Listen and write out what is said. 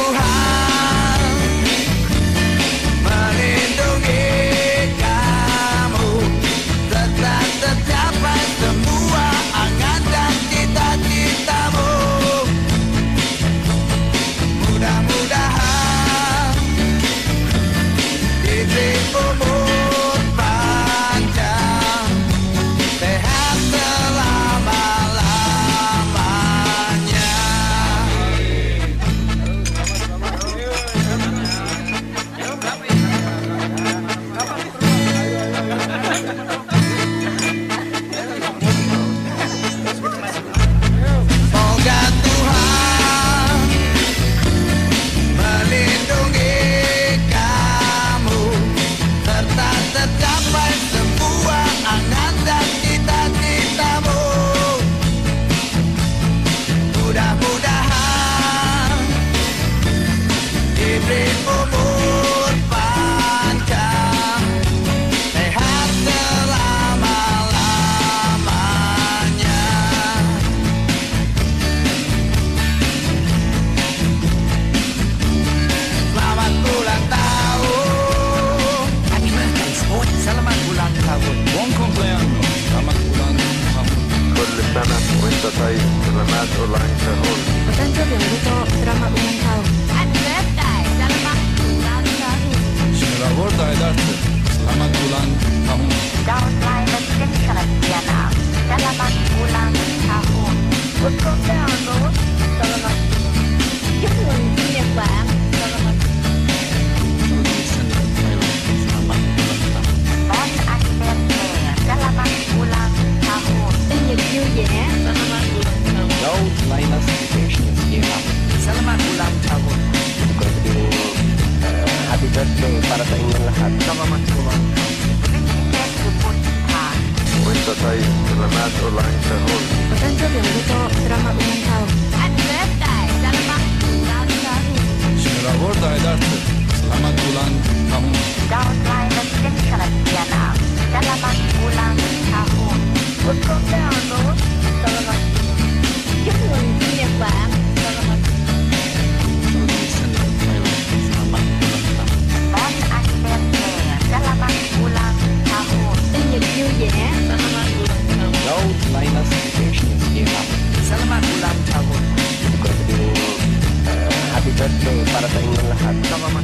Tuhan melindungi kamu, tetap tercapai semua angan dan cita-citamu. Mudah-mudahan diberi umur panjang, sehat selama-lamanya. Semoga Tuhan melindungi kamu, serta tercapai semua angan dan cita-citamu. Mudah-mudahan diberi umur panjang, sehat selama-lamanya. Selamat ulang tahun. Happy birthday, Sport. Selamat ulang tahun. Buon compleanno, selamat ulang tahun. كل سنة وانت طيب. سلامات ulang tahun. お誕生日おめでとう。Selamat ulang tahun. Happy birthday, selamat ulang tahun. Selamat edersin, selamat ulang tahun. Tahun lahir ke-99. Selamat ulang tahun. Buon compleanno. Selamat. Chúc mừng sinh nhật bạn. Selamat. Selamat ulang tahun. Bon anniversaire. Selamat ulang tahun. Sinh nhật vui vẻ. Selamat ulang tahun. Laut Linus Vacation Year. Selamat ulang tahun. Happy birthday para sa inyong lahat. Selamat ulang tahun. Vincent Geburtstag. وانت طيب. سلامات ulang tahun. お誕生日おめでとう。Selamat ulang tahun. Happy birthday, selamat ulang tahun. Selamat edersin, selamat ulang tahun. Tahun lahir ke-99. Selamat ulang tahun. Buon compleanno. Selamat. Chúc mừng sinh nhật bạn. Selamat. Selamat ulang tahun. Bon anniversaire. Selamat ulang tahun. Sinh nhật vui vẻ. Selamat ulang tahun. Laut Linus Vacation Year. Selamat ulang tahun. Happy birthday para sa inyong lahat. Selamat